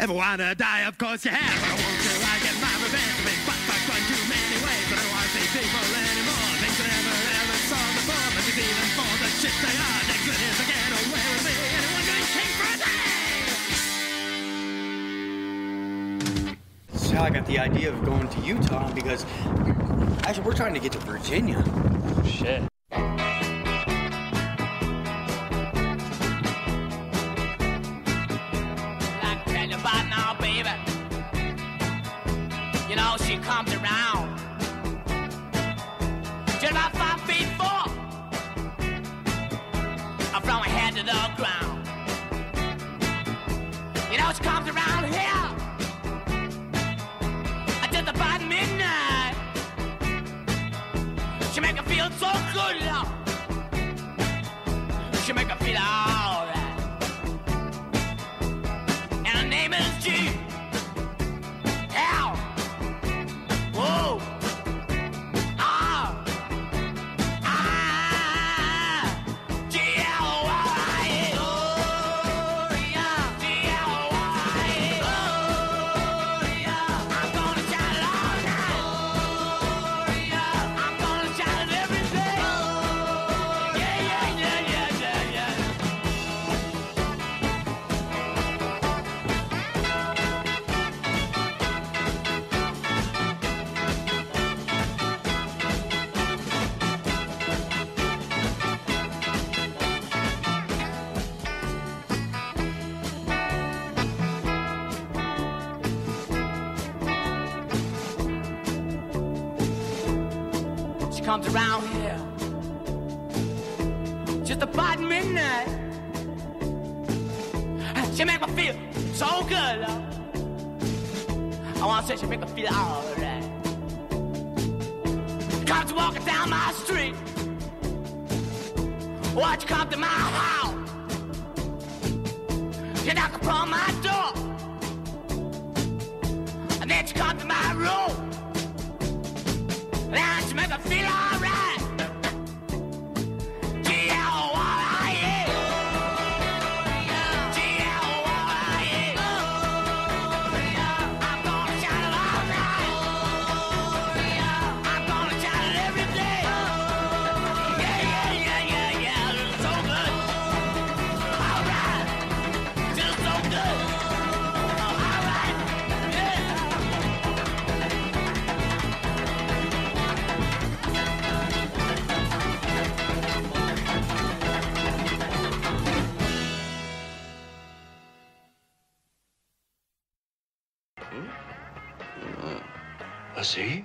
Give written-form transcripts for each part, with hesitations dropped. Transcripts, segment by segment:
Ever wanna die? Of course you have. I won't till I get my revenge. I've been fucked one too many ways, but I don't wanna see people anymore. Things I never ever saw before, but it's even for the shit they are. Next minute to get away with me. Anyone getting king for a day? This is how I got the idea of going to Utah, because actually we're trying to get to Virginia. Oh, shit. You know, she comes around just about 5'4", from her head to the ground. You know, she comes around here just about midnight. She make her feel so good, Lord. She make her feel alright. And her name is G. Comes around here just about midnight. She make me feel so good, Lord. I want to say she make me feel alright. Comes walking down my street. Watch you come to my house. She knock upon my door, and then she come to my room. And she make me feel alright. G-L-Y-E. G-L-Y-E. I'm gonna shout it all night. I'm gonna shout it every day. Yeah. It's so good. Alright. It's so good. Alright. Yeah. See?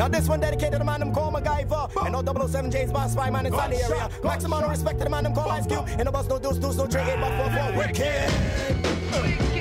Now this one dedicated to the man them call MacGyver. And no 007 James Bond spy man inside the area. Maximum respect to the man them call Ice Cube. And no bus no deuce, no 3, 8, but 4, 4. Wicked.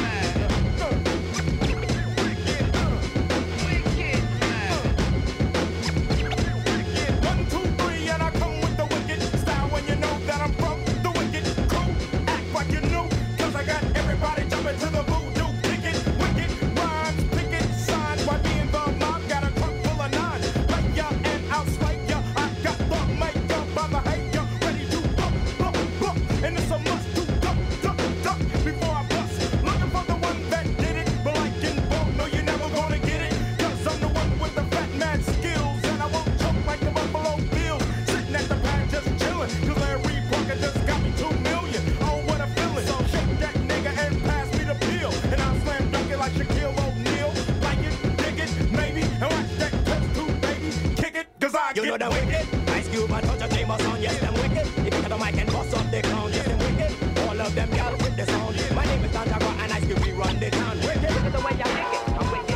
You know them wicked. Ice Cube and touch a famous on. Yes, them wicked. If you got the mic and bust up the crown. Yes, them wicked. All of them y'all with the sound. My name is Tantagra and Ice Cube, we run the town. Wicked. Look at the way y'all lick it. I'm wicked.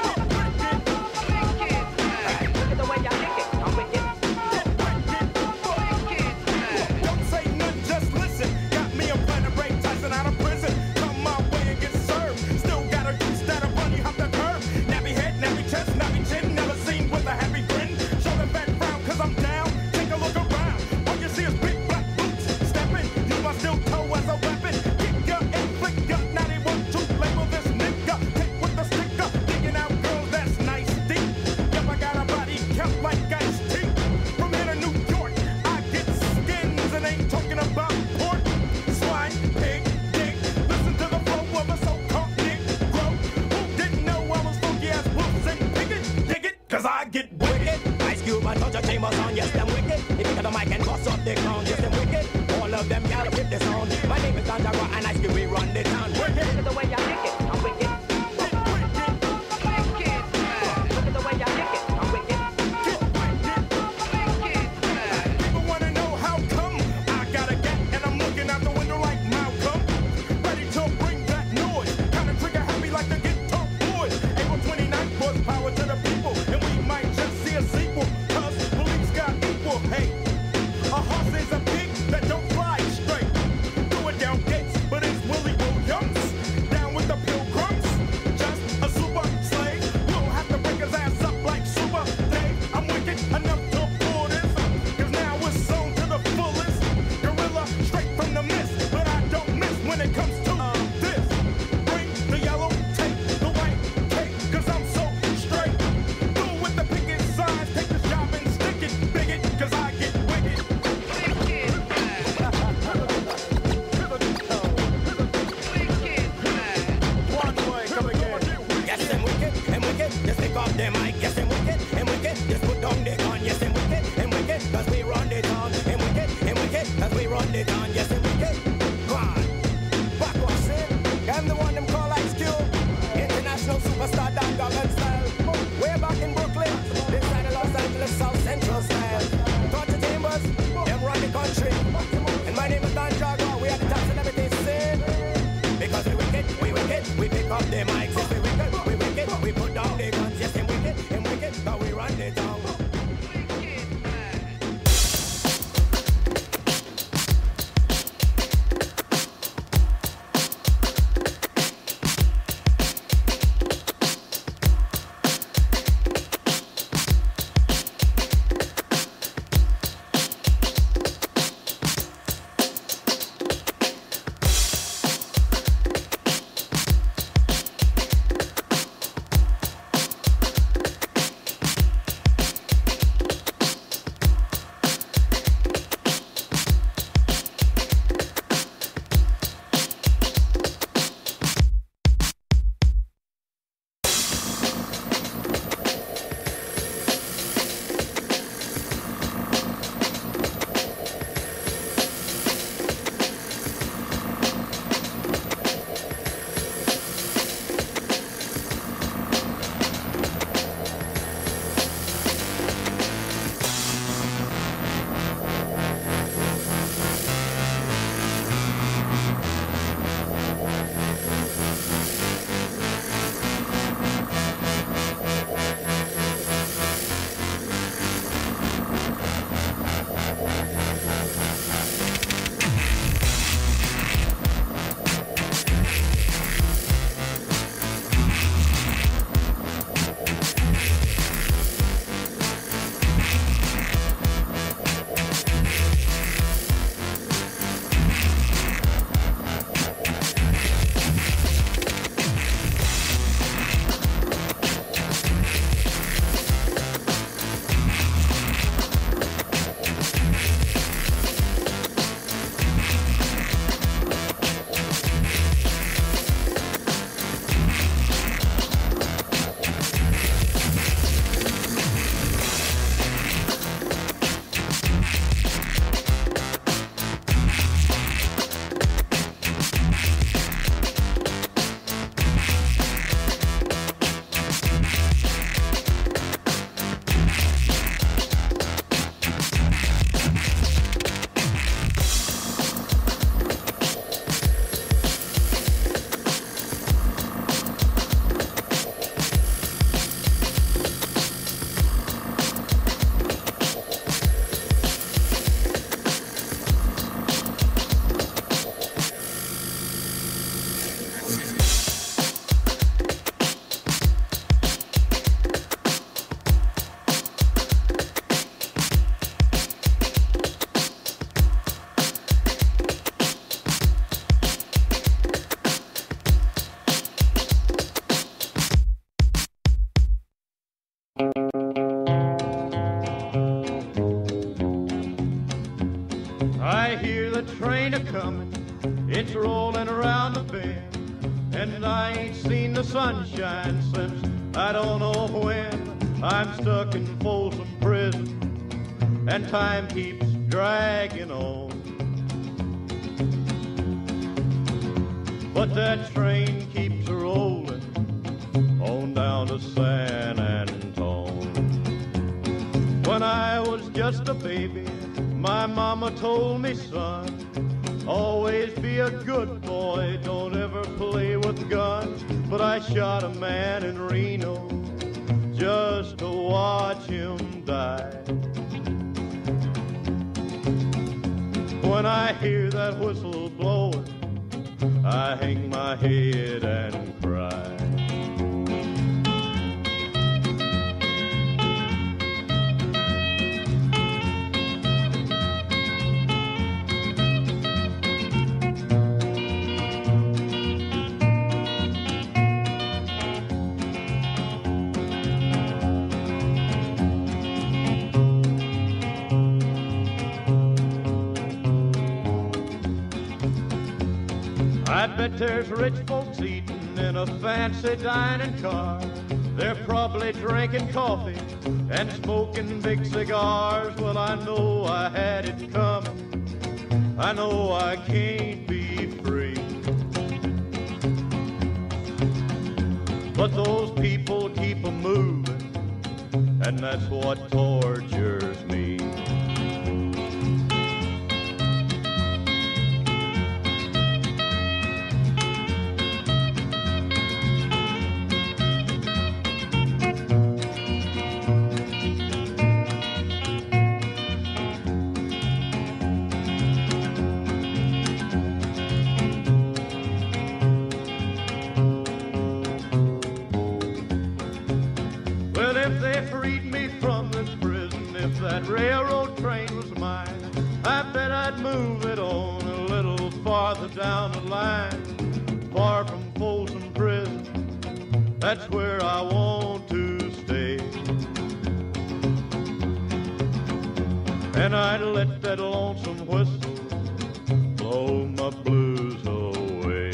Look at the way y'all lick it. I'm wicked. Don't say nothing, just listen. Got me a plan to break Tyson out of prison. Come my way and get served. Still got a juice that'll run you off the curb. Nappy head, nappy chest, nappy chin. Never seen with a happy grin. Show the back frown, cause I'm down. Take a look around. All you see is big black boots. Stepping, use my steel toe as a weapon. Kick ya and flick ya. Now they want to label this nigga. Take with the sticker. Digging out girls that's nice deep. Yep, I got a body count like Ice T. From here to New York, I get skins and ain't talking about pork. Swine, pig, dick. Listen to the flow of a so-called Negro. Who didn't know I was funky as wolves and picket? Dig it, cause I get wicked. Ice Cube and touch a famous on. Yes, them wicked. If you got the mic and bust up the crown. Yes, them wicked. All of them y'all with the sound. My name is Tantagra and Ice Cube, we run the town. Wicked. Look at the way y'all lick it. I'm wicked. Look at the way y'all lick it. I'm wicked. People wanna know how come I got a gat and I'm looking out the window like Malcolm. Ready to bring that noise. Kinda trigger happy like the Guitar Boys. April 29th was power to the people. And we might just see a sequel. Cause police got equal hate. A horse is a pig that don't fly straight. Do it down gates, but it's Willie Williams. coming, it's rolling around the bend, and I ain't seen the sunshine since I don't know when. I'm stuck in Folsom Prison, and time keeps dragging on. But that train keeps rolling on down to San Antone. When I was just a baby, my mama told me, son, always be a good boy, don't ever play with guns. But I shot a man in Reno just to watch him die. When I hear that whistle blowing, I hang my head and cry. I bet there's rich folks eating in a fancy dining car. They're probably drinking coffee and smoking big cigars. Well, I know I had it coming. I know I can't be free. But those people keep a moving, and that's what tortures me. That railroad train was mine, I bet I'd move it on a little farther down the line, far from Folsom Prison, that's where I want to stay. And I'd let that lonesome whistle blow my blues away.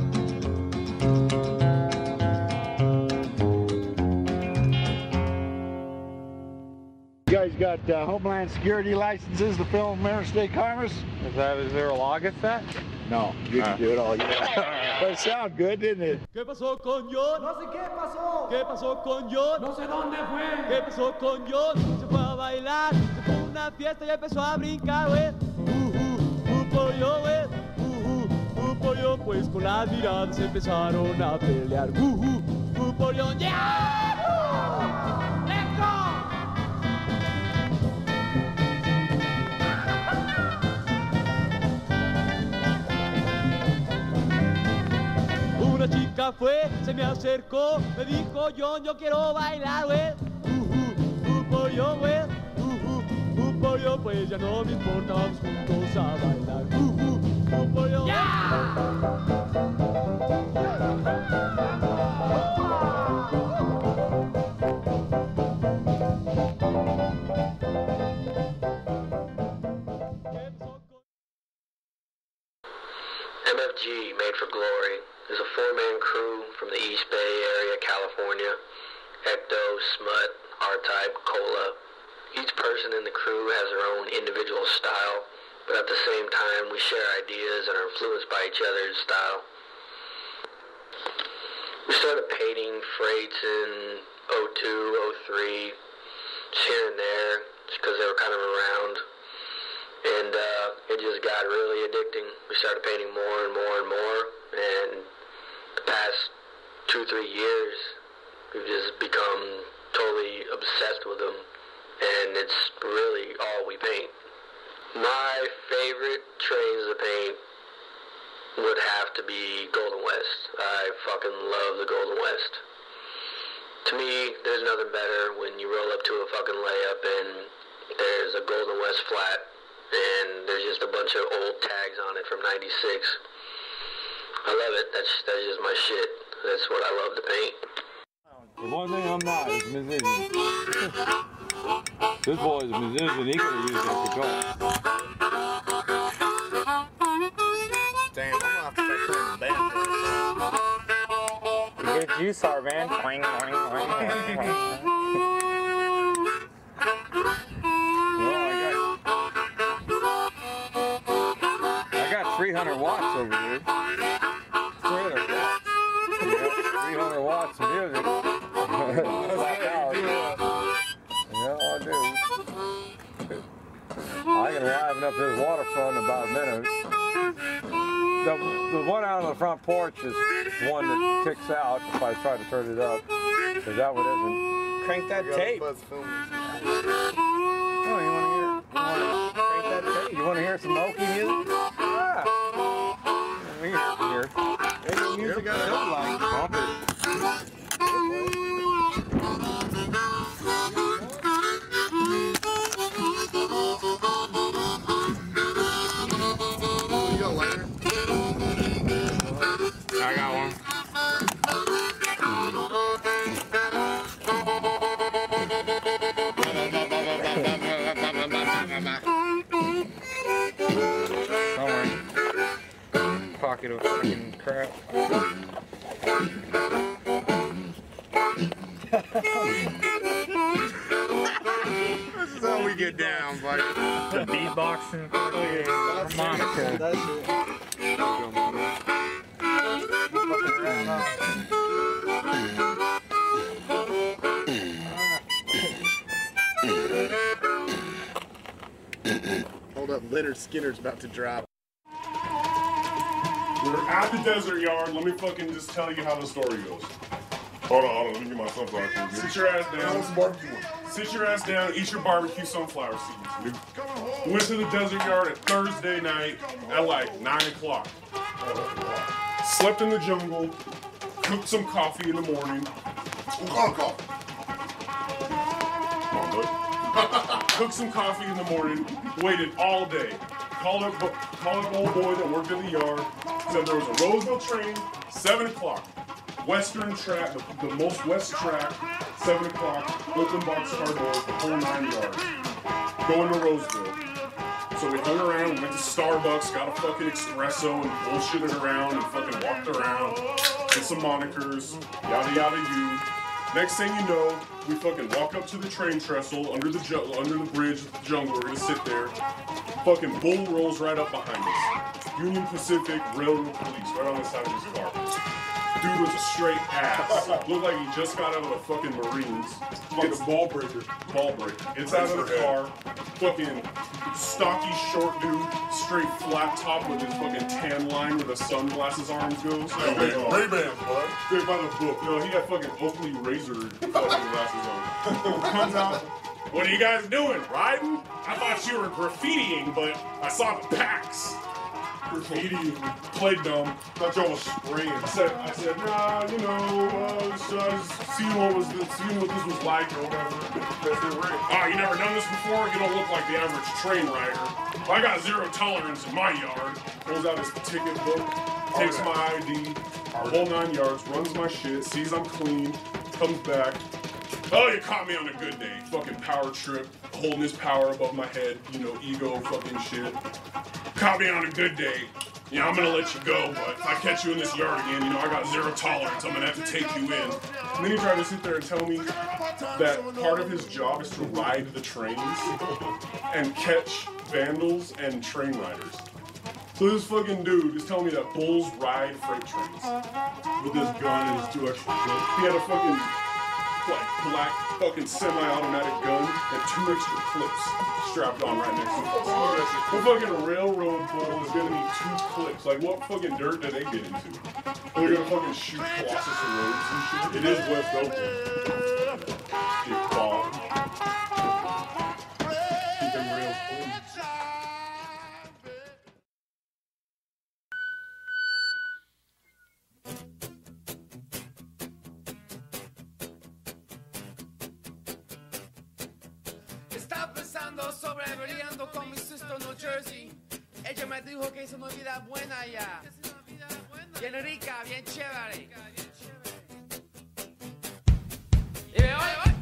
You guys got Homeland Security licenses to film interstate commerce? Is there a law against that? No, you can do it all. But it sounded good, didn't it? ¿Qué pasó con John? No sé qué pasó. ¿Qué pasó con John? No sé dónde fue. ¿Qué pasó con John? Se fue a bailar, se fue a una fiesta y empezó a brincar, güey. Pollo, güey. Pollo, pues con las miradas empezaron a pelear. Pollo, yeah. Let's go. Una chica fue, se me acercó, me dijo, John, yo quiero bailar, güey. Pollo, güey. Pollo, pues ya no me importa, vamos juntos a bailar. Pollo, MFG, Made for Glory, is a four-man crew from the East Bay area, California. Ectoe, Smut, R-Type, Koia. Each person in the crew has their own individual style, but at the same time we share ideas and are influenced by each other's style. We started painting freights in 02, 03, just here and there, just because they were kind of around. And it just got really addicting. We started painting more and more and more, and the past 2-3 years, we've just become totally obsessed with them, and it's really all we paint. My favorite trains to paint would have to be Golden West. I fucking love the Golden West. To me, there's nothing better when you roll up to a fucking layup and there's a Golden West flat and there's just a bunch of old tags on it from '96. I love it. That's just my shit. That's what I love to paint. The one thing I'm not is a musician. This boy is a musician. He could have used that guitar. juice are, man. I got 300 watts over here. 300 watts. Yeah, 300 watts of music. Yeah, I do. I can liven up this waterfront in about a minute. The one out on the front porch is one that ticks out if I try to turn it up. Because that one isn't. Crank that tape. Oh, you want to hear? Crank that tape? You want to hear some Okie music? Yeah. Here. Any music I don't like. Bump it. You got a lighter? I got one. Somewhere. Pocket of fucking crap. This is how we get down, buddy. The beatboxing harmonica. That's it. Hold up, Leonard Skinner's about to drop. We're at the desert yard. Let me fucking just tell you how the story goes. Hold on. Let me get my sunflower seeds. Sit your ass down. Sit your ass down. Eat your barbecue sunflower seeds. We went to the desert yard at Thursday night at like 9 o'clock. Slept in the jungle. Cooked some coffee in the morning. Cooked some coffee in the morning. Waited all day. Called up old boy that worked in the yard. Said there was a Roseville train, 7 o'clock. Western track, the most west track, 7 o'clock. Open boxcar doors, the whole 9 yards. Going to Roseville. So we hung around, we went to Starbucks, got a fucking espresso and bullshitted around and fucking walked around. Did some monikers, yada yada you. Next thing you know, we fucking walk up to the train trestle under the bridge of the jungle. We're gonna sit there. Fucking bull rolls right up behind us. Union Pacific Railroad Police right on the side of his car. Dude was a straight ass. Looked like he just got out of the fucking Marines. It's a ball breaker. It's out of the car. Fucking stocky short dude, straight flat top with his fucking tan line where the sunglasses arms goes. Ray-Ban, bud. Straight by the book. No, he had fucking Oakley razor fucking glasses on. Comes out. What are you guys doing? Riding? I thought you were graffitiing, but I saw the packs. Graffiti, played dumb. Thought y'all was spraying. I said, nah, you know, seeing what this was like or whatever. Oh, you never done this before? You don't look like the average train rider. I got zero tolerance in my yard. Pulls out his ticket book, takes my ID, whole 9 yards, runs my shit, sees I'm clean, comes back. Oh, you caught me on a good day. Fucking power trip, holding his power above my head, you know, ego fucking shit. Caught me on a good day. You know, I'm gonna let you go, but if I catch you in this yard again, you know, I got zero tolerance. I'm gonna have to take you in. And then he tried to sit there and tell me that part of his job is to ride the trains and catch vandals and train riders. So this fucking dude is telling me that bulls ride freight trains with his gun and his 2 extra clips. He had a fucking black fucking semi-automatic gun and 2 extra clips strapped on right next to it. The fucking railroad bull is gonna need 2 clips. Like, what fucking dirt did they get into? They're gonna fucking shoot Colossus and roads and shit. It is West Oakland. Dick ball. Keep them rails clean. Sobreviviendo con mi sister New Jersey. Ella me dijo que hizo una vida buena allá. Bien rica, bien chévere. Y me voy.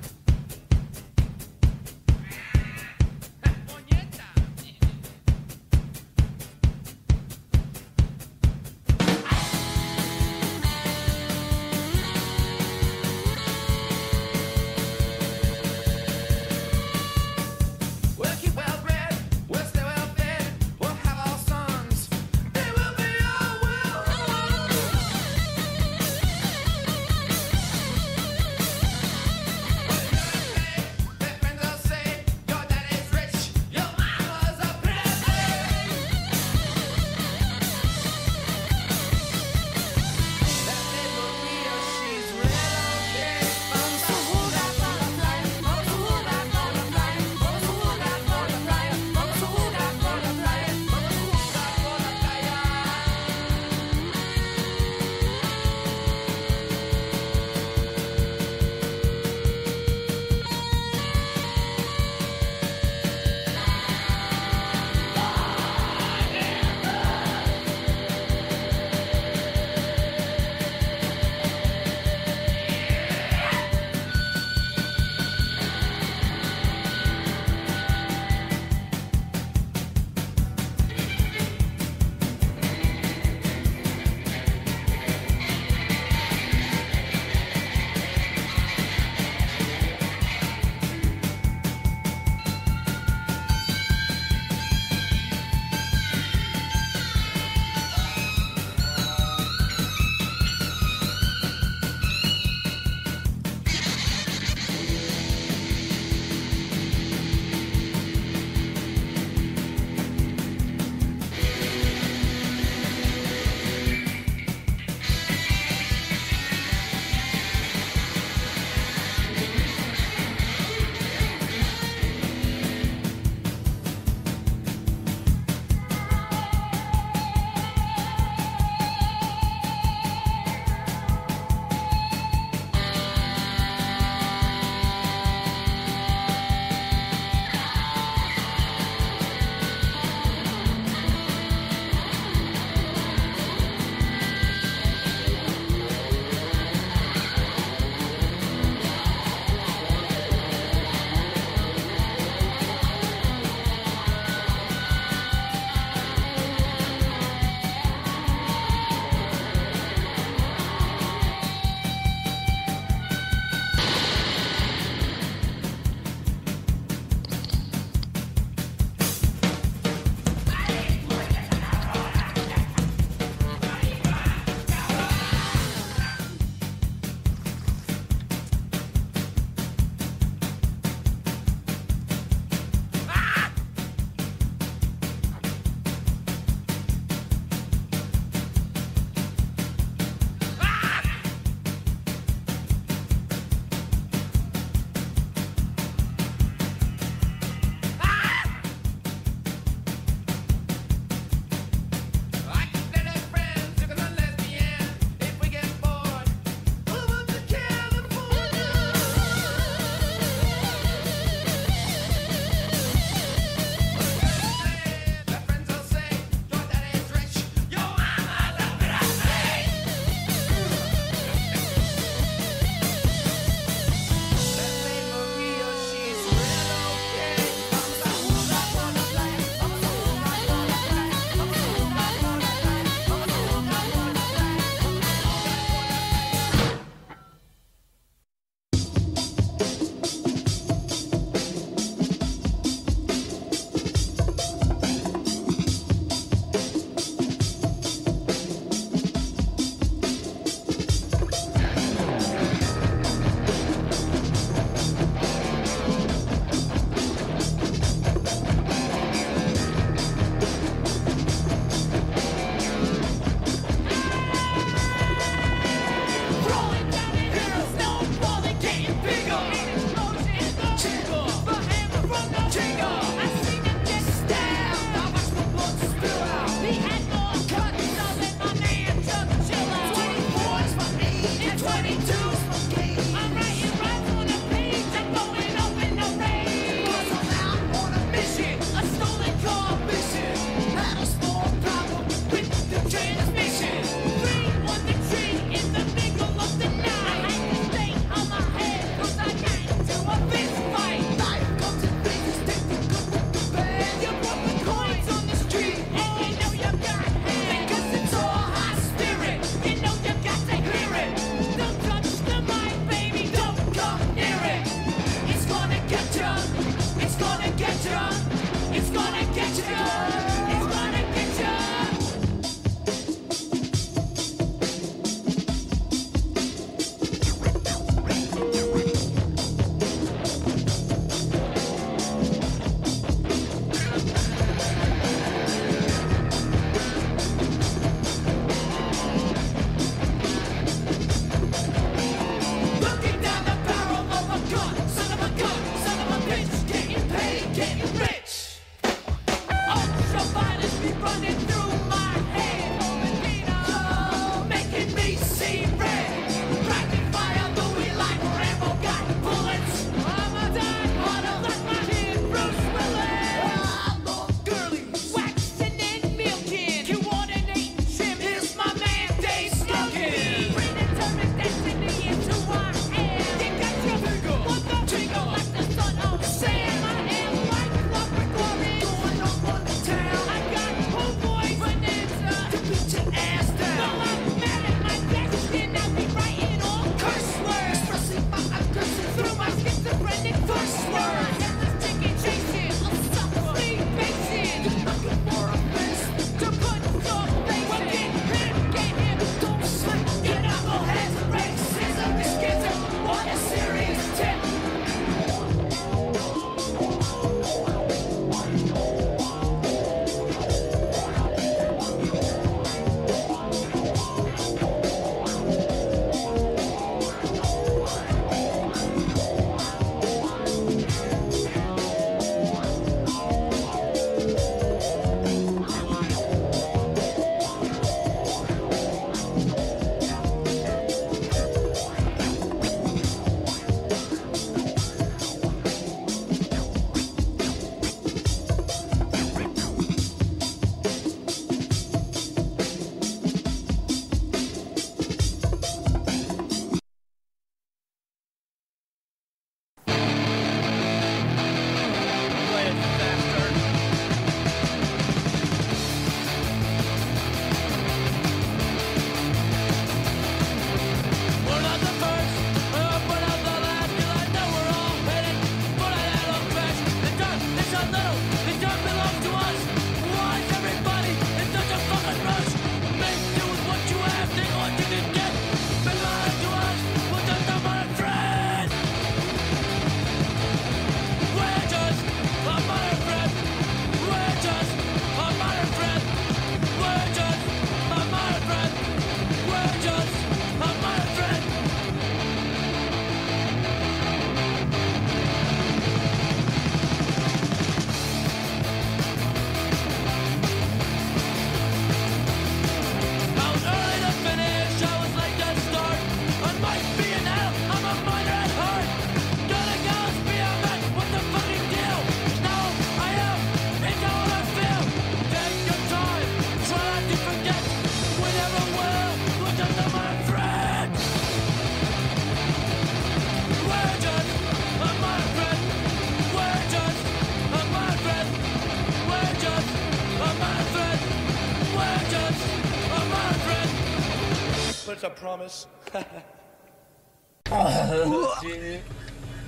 But it's a promise. Oh, shit.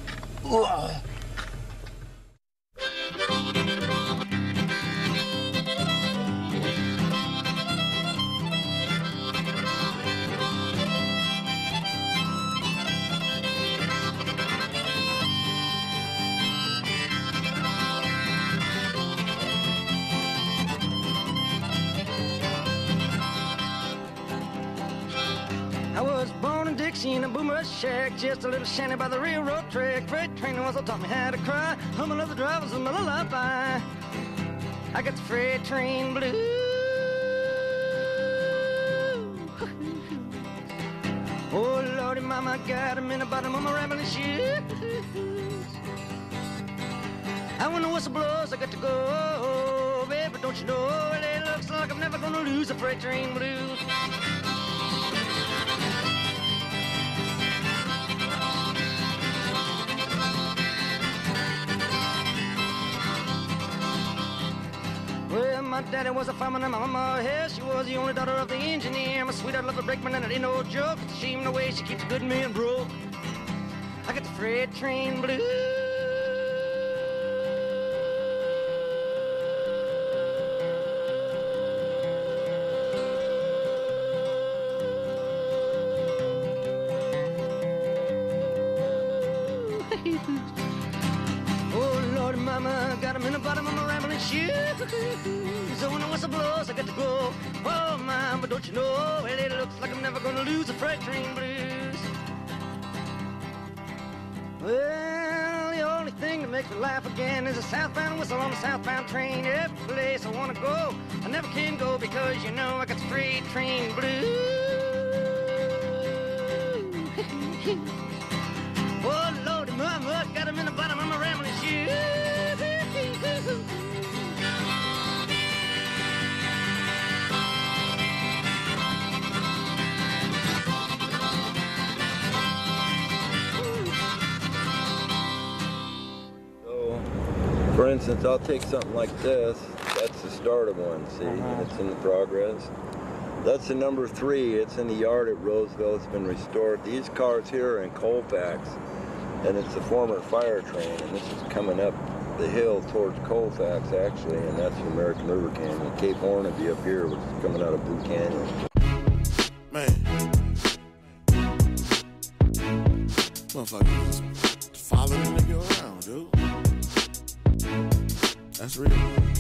I was born in Dixie in a boomer shack, just a little shanty by the railroad track. Freight train also taught me how to cry. Humming of the drivers and my lullaby. I got the freight train blues. Oh Lordy, mama, got 'em in the bottom of my rambling shoes. And when the whistle blows, I got to go, baby. Don't you know it looks like I'm never gonna lose the freight train blues. Well, my daddy was a fireman and my mama, hell, she was the only daughter of the engineer. My sweetheart loved a brakeman and it ain't no joke. It's a shame the way she keeps a good man broke. I got the freight train blues. Oh, Lord, mama, got 'em in the bottom of my rambling shoes. So when the whistle blows, I got to go. Oh, mama, don't you know? Well, it looks like I'm never gonna lose the freight train blues. Well, the only thing that makes me laugh again is a southbound whistle on a southbound train. Every place I wanna go, I never can go because you know I got the freight train blues. Oh, Lordy, mama, got 'em in the bottom of my rambling shoes. So, for instance, I'll take something like this. That's the start of one, see? It's in the progress. That's the number 3. It's in the yard at Roseville. It's been restored. These cars here are in Colfax, and it's the former fire train, and this is coming up the hill towards Colfax, actually, and that's the American River Canyon. Cape Horn would be up here, which is coming out of Blue Canyon. Man. Motherfucker just following the nigga around, dude. That's real.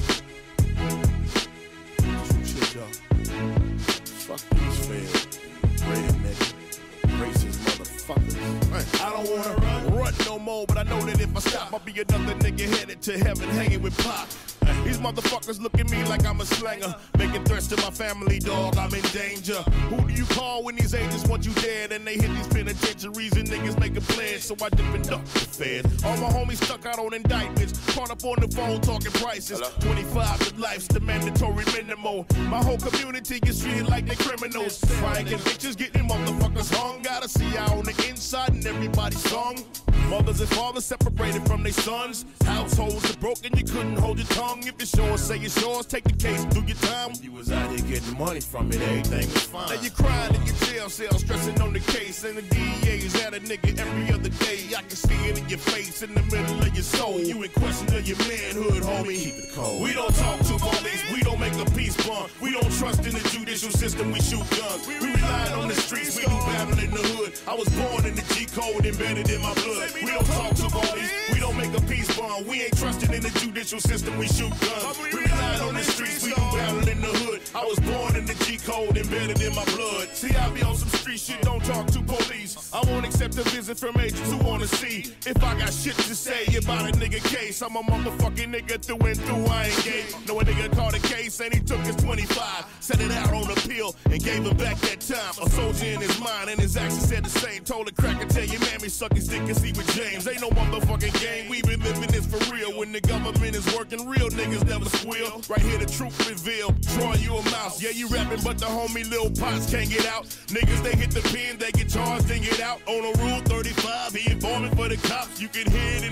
Some shit, y'all. Fuck these feds. Redneck. Racist motherfuckers. Man, I don't wanna run no more, but I know that if I stop, I'll be another nigga headed to heaven hanging with Pop. These motherfuckers look at me like I'm a slanger, making threats to my family, dog, I'm in danger. Who do you call when these agents want you dead and they hit these penitentiaries and niggas make a pledge? So I dip and duck the fed. All my homies stuck out on indictments, caught up on the phone talking prices. 25 to life's the mandatory minimum. My whole community gets treated like they criminals. Trying convictions, getting motherfuckers hung. Gotta see out on the inside and everybody's song. Mothers and fathers separated from their sons. Households are broken, you couldn't hold your tongue. If it's yours, say it's yours, take the case, do your time. You was out here getting money from it, everything was fine. Now you crying in your jail cell, stressing on the case. And the DEA's at a nigga every other day. I can see it in your face, in the middle of your soul. You in question of your manhood, homie. Keep it cold. We don't talk to police, we don't make a peace bond. We don't trust in the judicial system, we shoot guns. We rely on the streets, we do battle in the hood. I was born in the G code, embedded in my blood. We don't talk to police, we don't make a peace bond. We ain't trusting in the judicial system, we shoot guns. We rely on the streets, we do battle in the hood. I was born in the G code, embedded in my blood. See, I be on some street shit, don't talk to police. I won't accept a visit from agents who wanna see if I got shit to say about a nigga case. I'm a motherfucking nigga through and through, I ain't gay. Know a nigga caught a case and he took his 25, set it out on appeal and gave him back that time. A soldier in his mind and his actions said the same. Told a cracker, tell your mammy suck his dick and see with James. Ain't no motherfucking game, we been living this for real. When the government is working, real niggas never squeal. Right here the truth revealed, drawing you a mouse. Yeah, you rapping, but the homie Lil Pots can't get out. Niggas, they hit the pen, they get charged and get out. On a Rule 35, he informing for the cops. You can hear it in his voice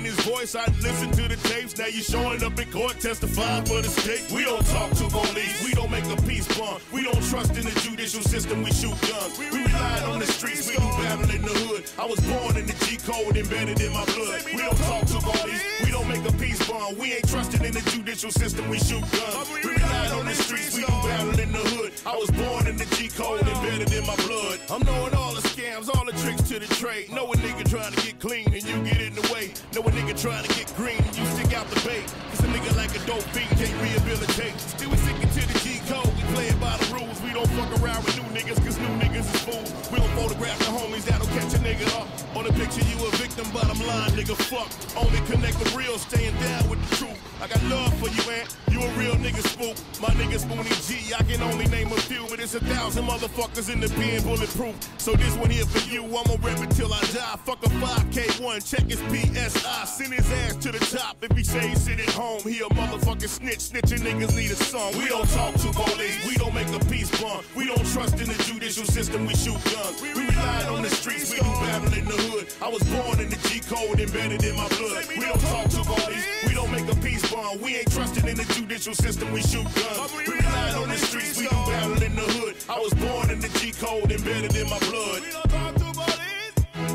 I listened to the tapes. Now you showing up in court testifying for the state. We don't talk to police. We don't make a peace bond. We don't trust in the judicial system. We shoot guns. We rely on the streets. We do battle in the hood. I was born in the G code embedded in my blood. We don't talk to police. We don't make a peace bond. We ain't trusting in the judicial system. We shoot guns. We rely on the streets. We do battle in the hood. I was born in the G code embedded in my blood. I'm knowing all the scams, all the tricks to the trade. Know a nigga trying to get clean and you get in the way. Know a nigga trying to get green and you stick out the bait. Cause a nigga like a dope fiend can't rehabilitate. Still we sticking to the G code. We playing by the rules. We don't fuck around with new niggas cause new niggas is fools. We don't photograph the homies that'll catch a nigga up. On the picture you a victim, bottom line nigga fuck. Only connect with real, staying down with the truth. I got love for you, man. You a real nigga spook. My nigga Spoonie G, I can only name a few, but it's 1,000 motherfuckers in the pen bulletproof. So this one here for you, I'ma rep it till I die. Fuck a 5K1, check his PSI. Send his ass to the top. If he say he sit at home, he a motherfucking snitch. Snitching niggas need a song. We don't talk to police. We don't make a peace bond. We don't trust in the judicial system. We shoot guns. We rely on the streets. We do battle in the hood. I was born in the G code embedded in my blood. We don't talk to police. We don't make a peace bond. We ain't trusting in the judicial system. We shoot guns. We rely on the streets. We do battle in the hood. I was born in the G code embedded in my blood. We don't talk to police.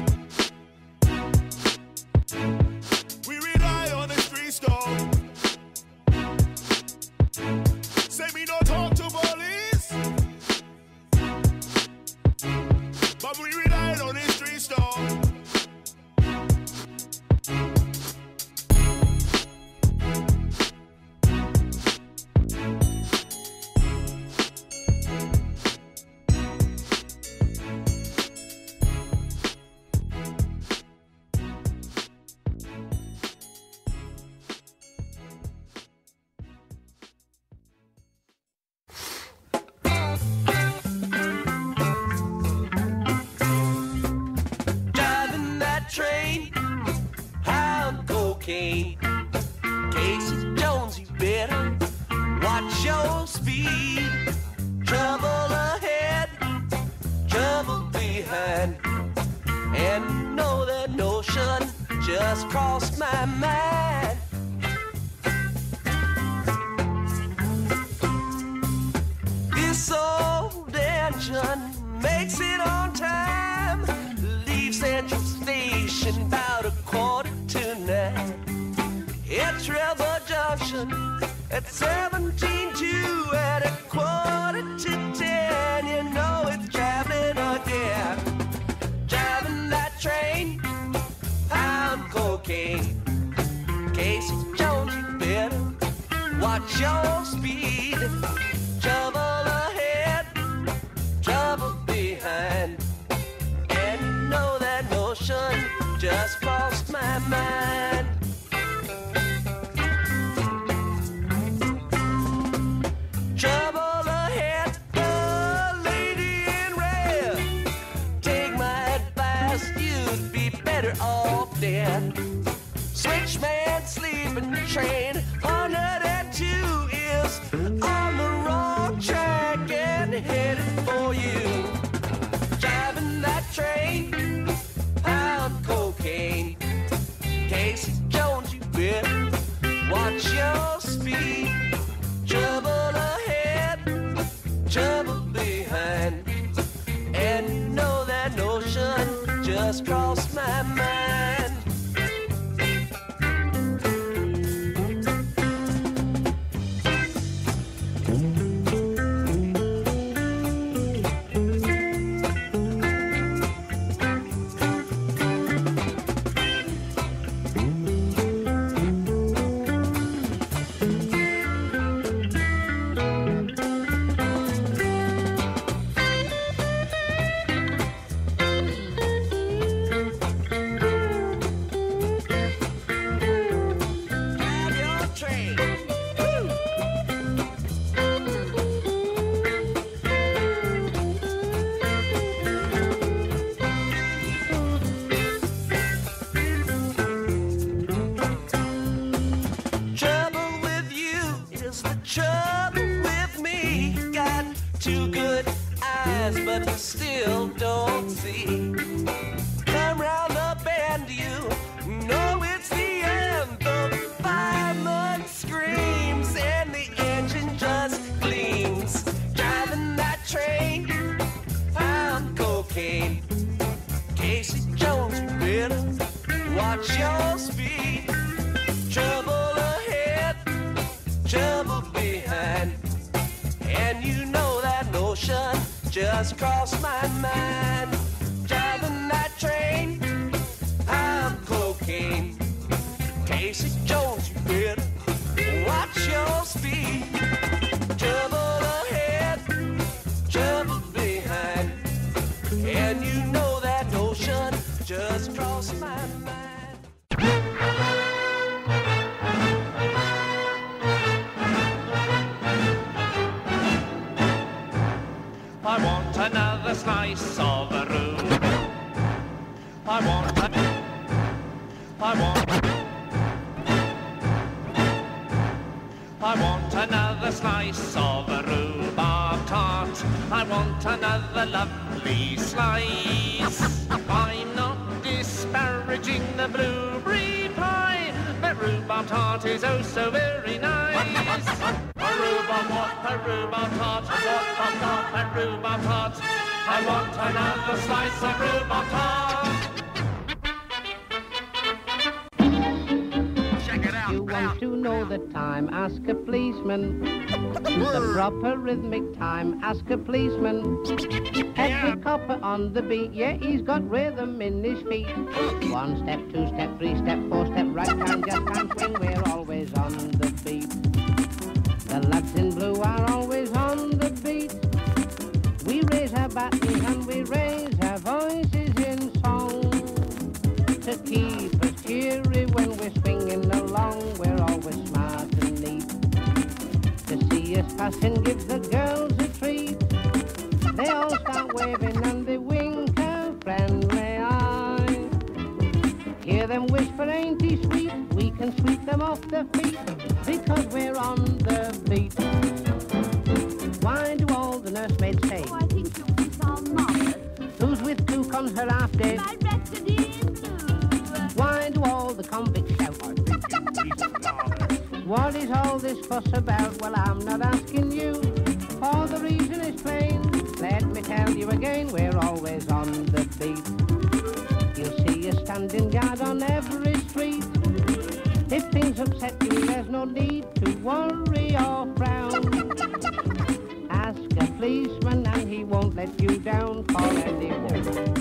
We rely on the streets, though. Say me don't talk to police, but we rely on the streets, though. Casey Jones, you better watch your speed. Trouble ahead, trouble behind. And know that notion just crossed my mind. This old engine makes it on time. Leave Central Station about 8:45. It's Rebel Junction at 17-2 at 9:45. You know it's traveling again. Driving that train, pound cocaine. Casey Jones, you better watch your speed. Trouble ahead, trouble behind. And you know that notion just crossed my mind. Trouble ahead, the lady in red. Take my advice, you'd be better off dead. Switchman sleeping train, 102 is on the wrong track and headed for you. Driving that train, pound cocaine. Casey Jones, you better watch your speed. Trouble ahead, trouble behind. And you know that notion just crossed my mind. But still don't see. Come round the bend, you know it's the end. watch your speed. Trouble ahead, trouble behind. And you know that notion just crossed my mind. Driving that train, I'm cocaine. Casey Jones, you better watch your speed. Trouble ahead, trouble behind. And you know that notion just crossed my mind. I want another slice of a room. I want another slice of a rhubarb tart. I want another lovely slice. I'm not disparaging the blueberry pie, but rhubarb tart is oh so very nice. A rhubarb what? A rhubarb tart. What? A rhubarb tart. I want another slice of rhubarb tart. You want to know the time, ask a policeman. The proper rhythmic time, ask a policeman. Every copper on the beat, yeah, he's got rhythm in his feet. 1 step, 2 step, 3 step, 4 step, right time, just time swing, we're always on the beat. The lads in blue are always on the beat. We raise our batteries and we raise our voices in song to keep us cheery when we're swinging along. We're always smart and neat. To see us passing gives the girls a treat. They all start waving and they wink a friendly eye. Hear them whisper, ain't he sweet? We can sweep them off their feet because we're on the beat. Why do all the nursemaids say? Oh, I think you'll be so marvelous. Who's with Duke on her half day? I rested in blue. Why do all the convicts shout? What is all this fuss about? Well, I'm not asking you, for the reason is plain. Let me tell you again, we're always on the beat. You'll see us standing guard on every street. If things upset you, there's no need to worry or frown. Ask a policeman and he won't let you down for anyone.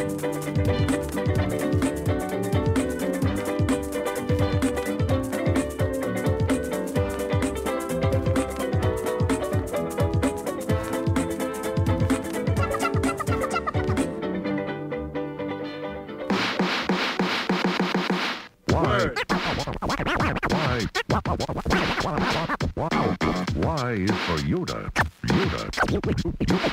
Y is for Yoda. Yoda.